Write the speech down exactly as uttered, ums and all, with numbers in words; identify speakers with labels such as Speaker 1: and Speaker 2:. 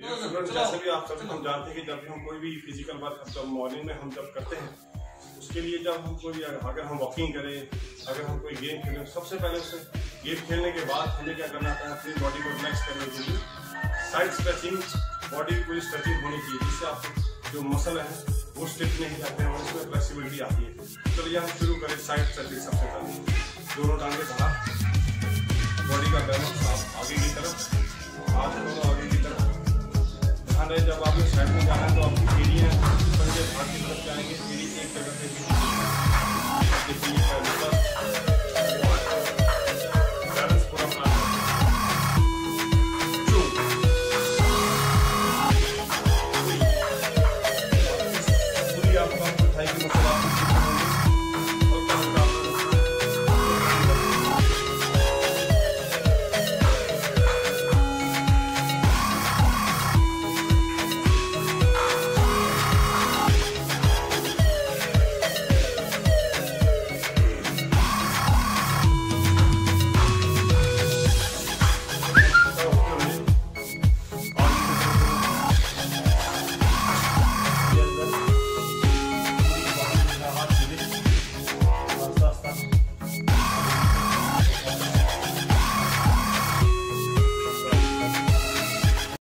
Speaker 1: जैसे भी आप सभी हम जानते हैं कि जब भी हम कोई भी फिजिकल वर्क जब मॉर्निंग में हम जब करते हैं, उसके लिए जब हम कोई अगर हम वॉकिंग करें, अगर हम कोई गेम खेलें, सबसे पहले उससे गेम खेलने के बाद हमें क्या करना होता है, अपनी बॉडी को रिलैक्स करने के लिए साइड स्ट्रेचिंग, बॉडी की पूरी स्ट्रेचिंग होनी चाहिए, जिससे आपके जो मसल है वो स्टिफ नहीं जाते हैं और उसमें फ्लेक्सिबिलिटी आती है। चलिए हम शुरू करें साइड स्ट्रेचिंग। सबसे पहले दोनों टांगे बाहर